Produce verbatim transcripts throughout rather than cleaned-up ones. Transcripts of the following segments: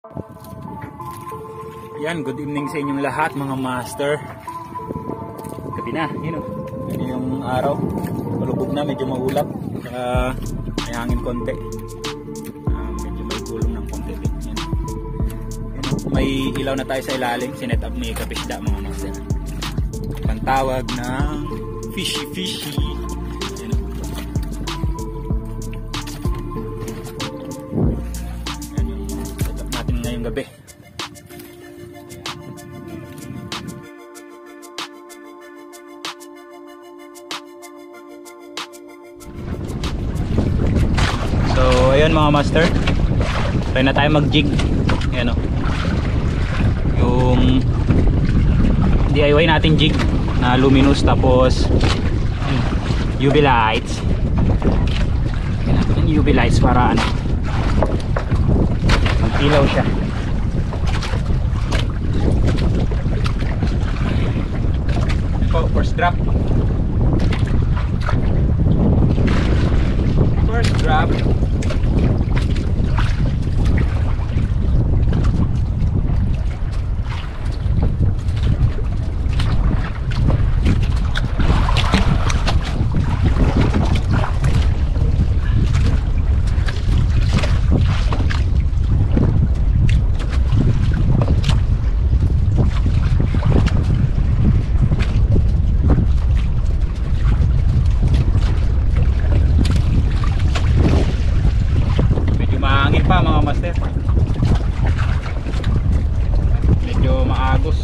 Yan, good evening sa inyong lahat mga master. Gabi na, yun o. Yan yung araw. Malubog na, medyo maulap. Saka may hangin konti. Uh, medyo may gulong ng konti din. Yan. Yan, may ilaw na tayo sa ilalim. Sinet up ni Kapisda mga master. Ang tawag ng fishy fishy. Yan o. Yan yung setup natin ngayong gabi. So ayun mga master, try na tayo mag jig. Ayan o, yung D I Y natin jig na luminous, tapos U V lights. U V lights para ano, mag-ilaw siya. So, first drop. First drop. Pa mga master, medyo maagos.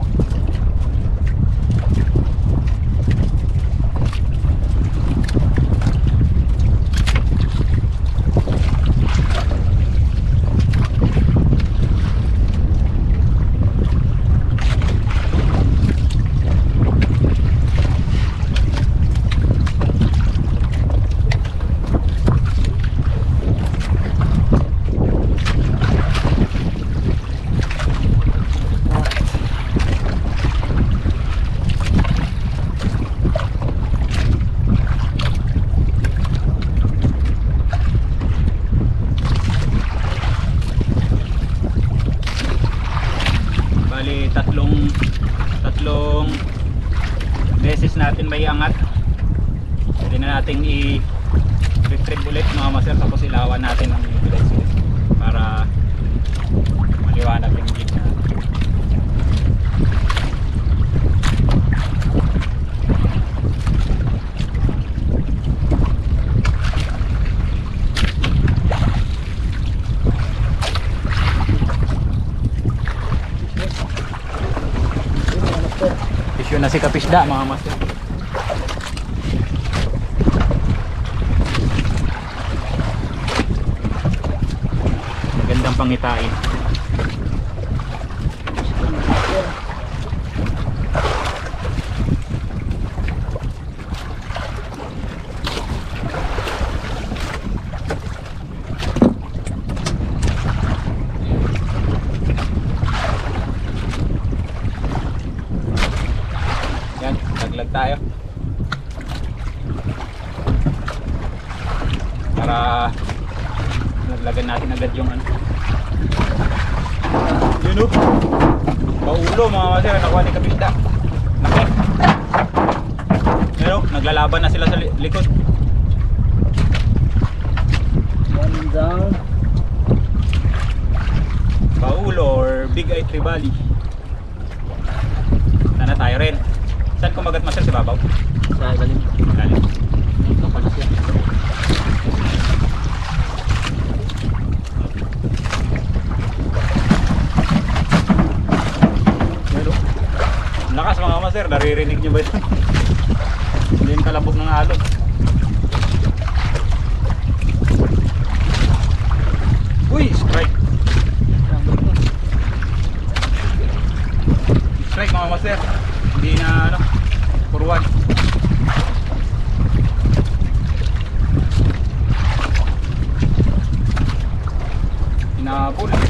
tatlong tatlong beses natin may angat. Pwede na natin i-retrieve ulit mga master, tapos ilawan natin ang ulit para maliwanag yung jig na. Issue na si Kapisda mga master. Magandang pangitain. Yan, laglag tayo para naglagan natin agad yung ano. Yun o, paulo mga master, nakuha ni Kapisda. Nakik. Yun o, naglalaban na sila sa li likod. One down. Paulo or Big Eye Tribali. Sana tayo rin. Saan kumagat master, si babaw? Sa galing. Galing. Ito pala siya. Lakas mga master, naririnig nyo ba ito? Hindi yung kalabog ng alog. Uy, strike. Strike mga master. Hindi na ano, for one. Inabol.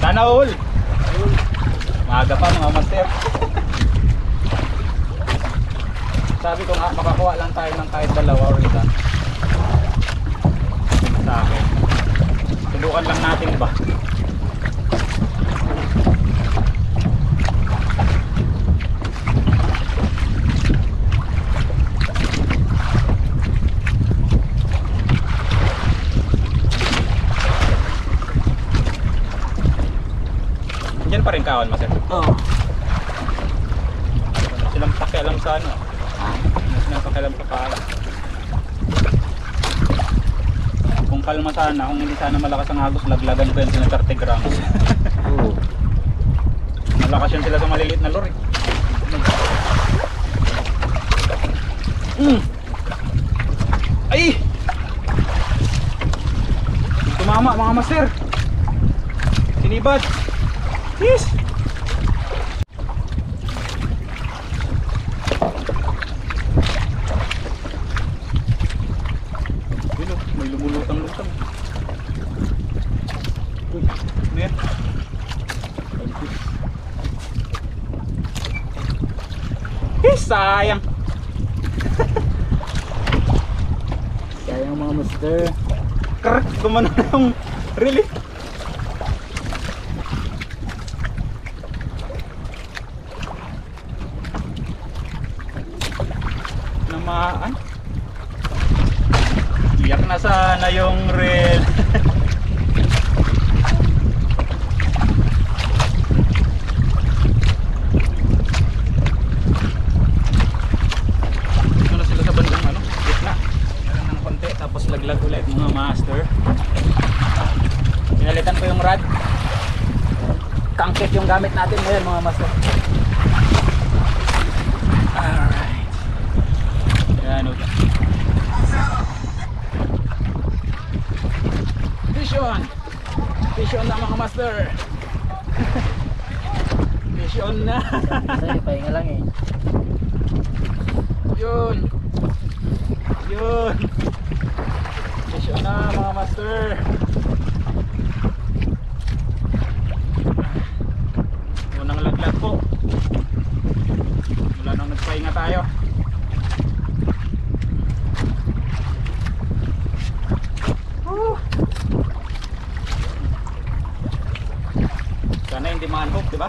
Sana all. Maaga pa mga master. Sabi ko nga, makakuha lang tayo ng kahit dalawa or isa. Sa akin. Subukan lang natin ba. Diyan pa rin kawan, master? Oo. Oh. Silang pakialam sa ano? Silang pakialam sa pala. Kung kalma sana, kung hindi sana malakas ang agos, laglagan ko yan sila thirty grams. Oo. Malakas yan sila sa maliliit na lure. Mm. Ay! Tumama mga master. Sinibad. Yes! Yun o, may lumulutang-lutang. Uy, ano yan? Eh, sayang! Sayang mga master. Karak, gumana na yung really? Namaan. Iyak na sana yung reel. Dito na sila sa bandang ano, gitna. Meron ng konti, tapos laglag ulit mga master. Pinalitan ko yung rod. Kangkit yung gamit natin ngayon mga master. Alright. Yan o. Fish on! Fish on na mga master! Fish on na! Kasi pahinga lang eh. Yun! Yun! Fish on na mga master! Unang laglag po. Wala nang nagpahinga tayo. Sana hindi ma-unhook, di ba?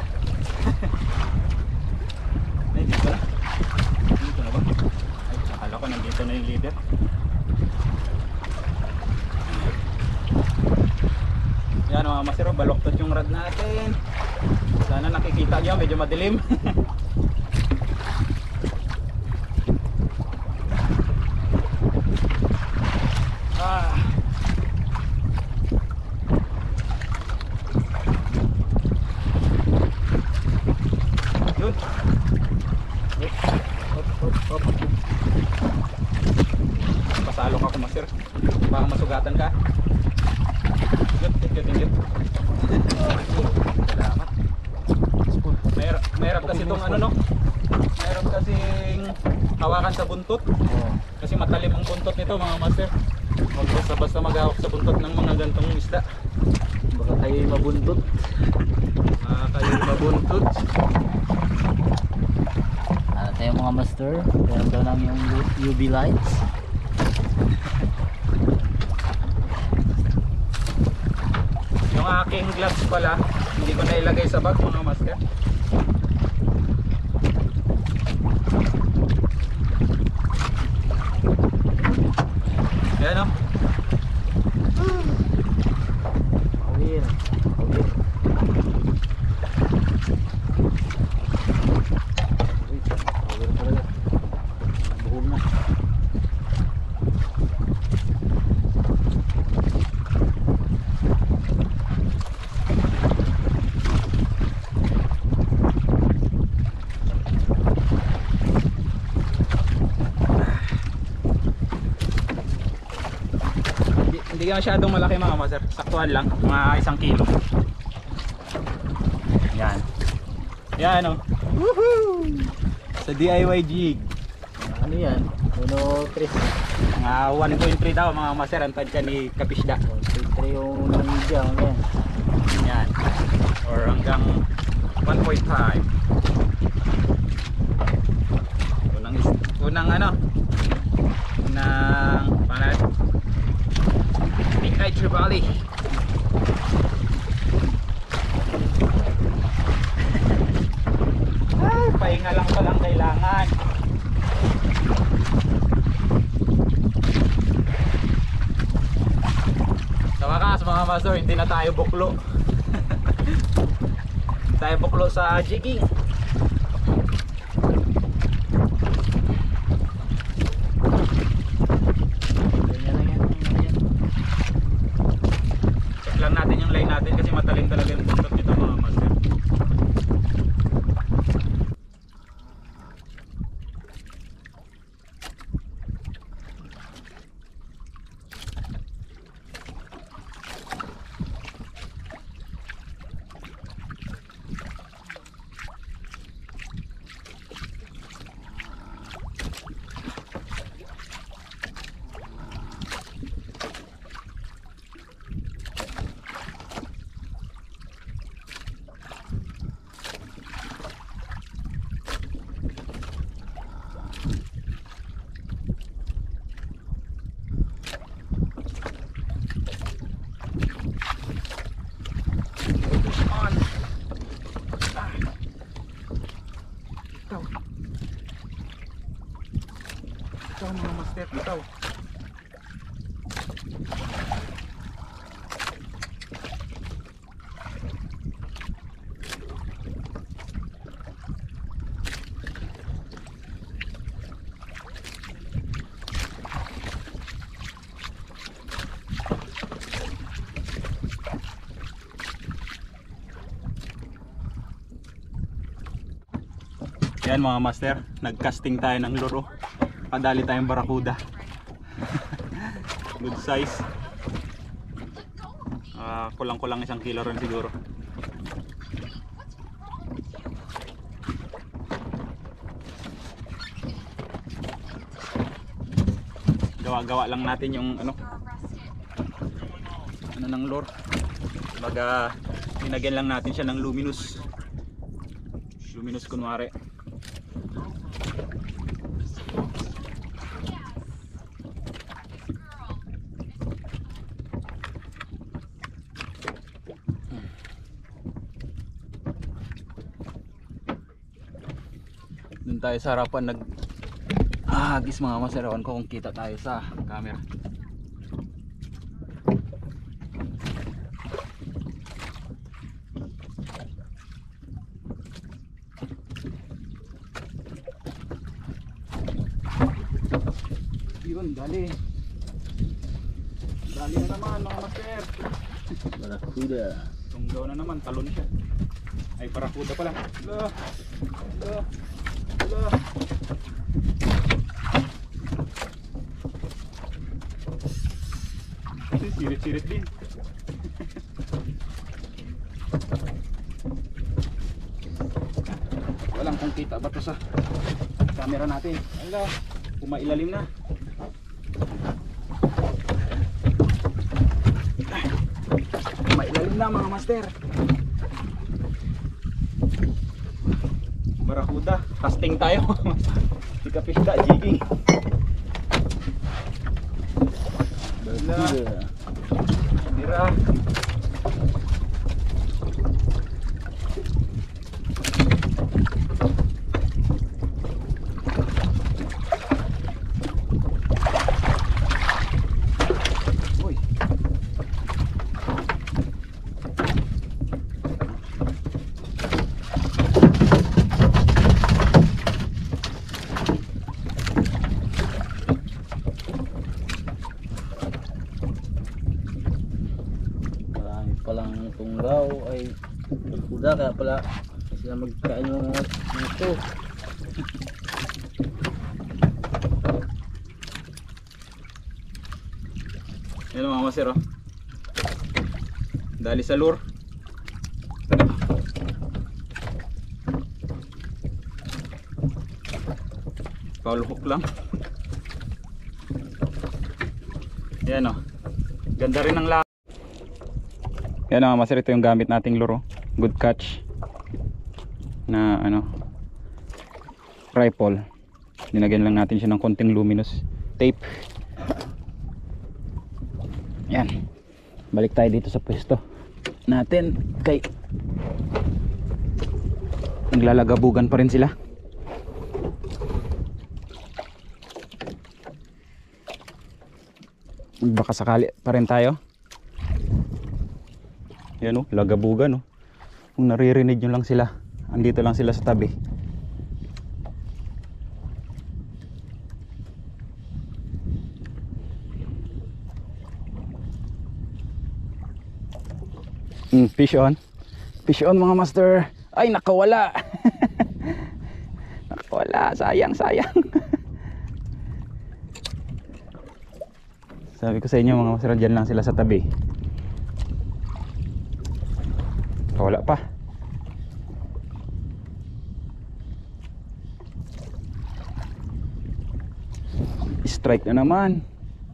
Ay, dito na. Dito na ba? Ay, akala ko nandito na yung leader. Yan mga masiro, baloktot yung rod natin. Sana nakikita nyo, medyo madilim. Ah. Yun. Hop, hop, hop. Pasalo ka kung master. Baka masugatan ka. Yun, thank you, thank you. Salamat. Mahirap, mahirap kasi itong ano no. Mahirap kasing hawakan sa buntot. Kasi matalim ang buntot nito mga master. Huwag basta-basta maghawak sa buntot ng mga gantong isda. Baka kayo mabuntot. Baka kayo mabuntot. Ano tayo mga master? Meron daw lang yung U V lights. Yung aking gloves pala, hindi ko na ilagay sa bag mga master. Ayan o. Awir. Awir. Awir talaga. Buhol na. Hindi ka masyadong malaki mga master. Saktuhan lang, mga isang kilo. Yan. Yan o. Woohoo! Sa D I Y jig. Ano yan? Uno tres. Mga one point three daw mga master. Ang tadya ni Kapisda. one point three yung unang media. Ano yan? Yan. or hanggang one point five. Unang, unang ano, unang panat Big Eye Trevally. Ay, pahinga lang palang kailangan. Sa wakas mga master, hindi na tayo buklo. Tayo buklo sa jigging. Check lang natin yung line natin kasi matalim talaga yung buntot nito mga master. Ito mga master, ito. Yan mga master, nag-casting tayo ng luro. Padali tayong barakuda. Good size. Uh, kulang-kulang isang kilo rin siguro. Gawa-gawa lang natin yung ano ano ng lure. Baga linagyan lang natin siya ng luminous. Luminous kunwari. Doon tayo sa harapan nag ahagis mga masarawan ko kung kita tayo sa camera. Yun, dali. Dali na naman mga master. Barakuda. Tunggaw na naman, talon siya. Ay, barakuda pala. Ala. Ala. Ala. Kasi sirit-sirit din. Walang kung kita ba ito sa camera natin. Ala, kumailalim na. Kumailalim na mga master. Barakuda, casting tayo. Pika-pika, jigging. Barakuda. Dira. Uy. Palang tunggaw ay kuda kaya pala sila magkain yung mga ito. Yan mga master, oh. Dali sa lure. Foul hook lang. Yan, oh. Ganda rin ang la. Yan mga master, ito yung gamit nating lure. good catch na ano rifle. Dinagyan lang natin siya ng konting luminous tape. Yan, balik tayo dito sa pwesto natin kay naglalagabugan pa rin sila. Baka sakali pa rin tayo. Yan o, lagabugan o. Kung naririnig nyo lang sila, andito lang sila sa tabi. Mm, fish on. Fish on mga master. Ay, nakawala. Nakawala. Sayang, sayang. Sabi ko sa inyo mga master, dyan lang sila sa tabi. Nakawala pa. Strike na naman.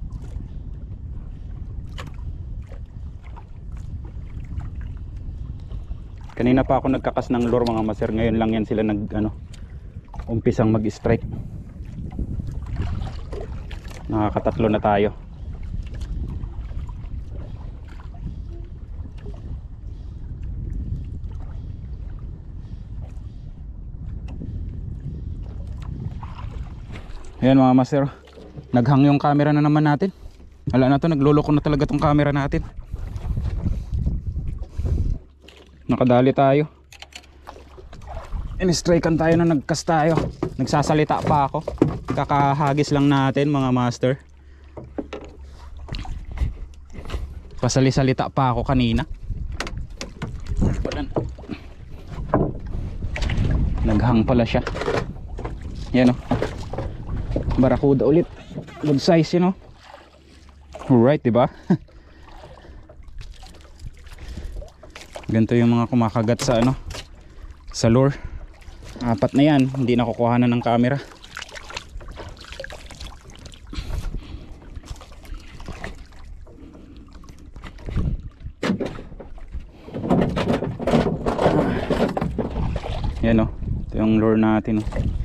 Kanina pa ako nagkakas ng lure mga master. Ngayon lang yan sila nag ano, umpisang mag-strike. Nakakatatlo na tayo. Ayan mga master, naghang yung camera na naman natin. Wala na to, nagloloko na talaga tong camera natin. Nakadali tayo. In-strikean tayo na nagkas tayo. Nagsasalita pa ako. Kakahagis lang natin mga master. Pasali-salita pa ako kanina. Naghang pala siya. Yan o. Barakuda ulit. Good size yun o. Alright, diba? Ganito yung mga kumakagat sa ano, sa lure. Apat na yan, hindi nakukuhanan ng camera. Yan o, ito yung lure natin o.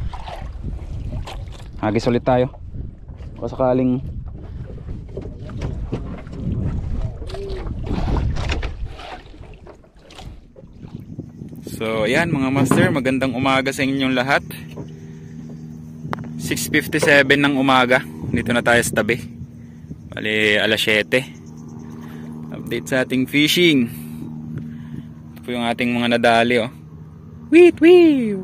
Hagis ulit tayo kung sakaling So ayan mga master, magandang umaga sa inyong lahat. Six fifty-seven ng umaga. Dito na tayo sa tabi. Bali alas siyete. Update sa ating fishing. Ito po yung ating mga nadali oh. Weet wee.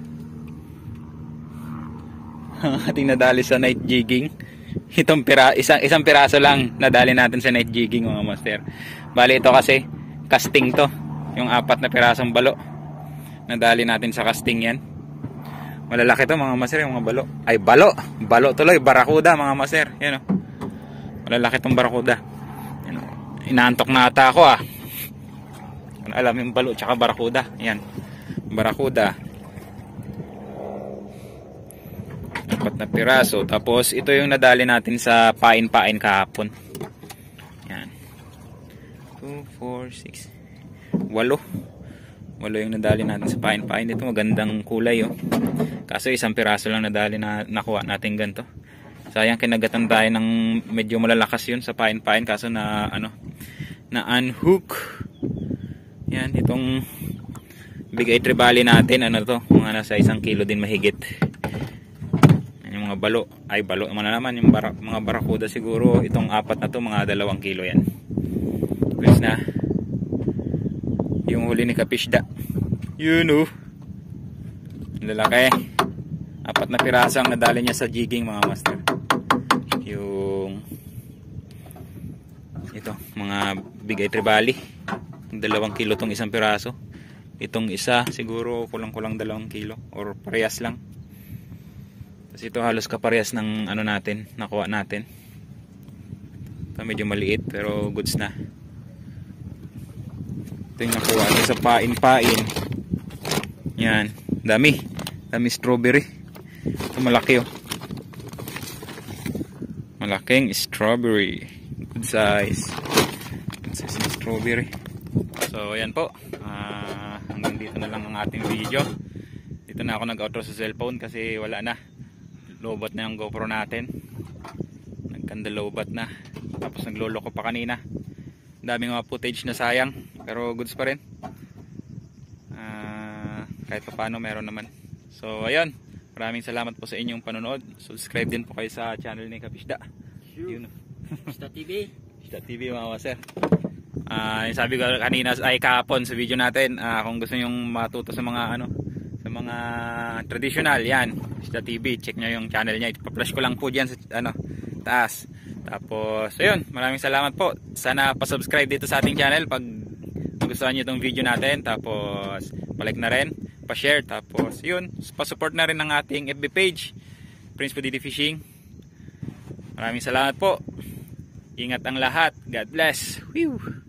Ang ating nadali sa night jigging. Itong pira, isang, isang piraso lang nadali natin sa night jigging mga master. Bali ito kasi casting to. Yung apat na pirasong balo nadali natin sa casting yan. Malalaki to mga master, yung mga balo. Ay balo, balo tuloy, barakuda mga master. Yan o, malalaki tong barakuda. Yan o. Inaantok na ata ako ah. Alam yung balo tsaka barakuda. Yan, barakuda. Apat na piraso. Tapos ito yung nadali natin sa pain-pain kahapon. Yan, two, four, six, walo. Walo yung nadali natin sa pain-pain. Ito magandang kulay oh. Kaso isang piraso lang nadali na nakuha natin ganito. Sayang, kinagatan tayo ng medyo malalakas yun sa pain-pain. Kaso na ano, na unhook. Yan, itong big eye trevally natin, ano to, mga nasa isang kilo din mahigit. Yan, yung mga balo, ay balo naman na naman. Yung bara, mga barakuda siguro, itong apat na to, mga dalawang kilo yan. Please na. Yung huli ni Kapishda, yun know, lalaki. Apat na piraso ang nadali niya sa jigging mga master. Yung ito, mga big eye trevally, dalawang kilo tong isang piraso. Itong isa siguro kulang-kulang dalawang kilo or parehas lang. Kasi ito halos kaparehas ng ano natin, nakuha natin. Ito medyo maliit pero goods na. Ito yung nakuha niya sa pain-pain. Yan, dami. Dami strawberry. Ito malaki oh. Malaking strawberry. Good size. Good size ng strawberry. So, ayan po. Ah... Uh, hanggang dito na lang ang ating video. Dito na ako nag-outro sa cellphone kasi wala na, lobat na yung GoPro natin, nagkanda lobat na, tapos nagloloko pa kanina, daming mga footage na sayang, pero goods pa rin. Uh, kahit pa paano meron naman. So ayun, maraming salamat po sa inyong panonood. Subscribe din po kayo sa channel ni Kapisda. Yun. Pisda T V. Pisda T V mga master. Uh, sabi ko kanina ay kahapon sa video natin, uh, kung gusto nyong matuto sa mga ano, sa mga traditional, yan, Pisda T V, check nyo yung channel niya. Ipa-flash ko lang po diyan sa ano, taas. Tapos ayun, maraming salamat po. Sana pa-subscribe dito sa ating channel pag gustuhan niyo itong video natin. Tapos pa-like na rin, pa-share, tapos yun, pa-support na rin ng ating F B page, Prince Pudidi Fishing. Maraming salamat po. Ingat ang lahat. God bless. Whew.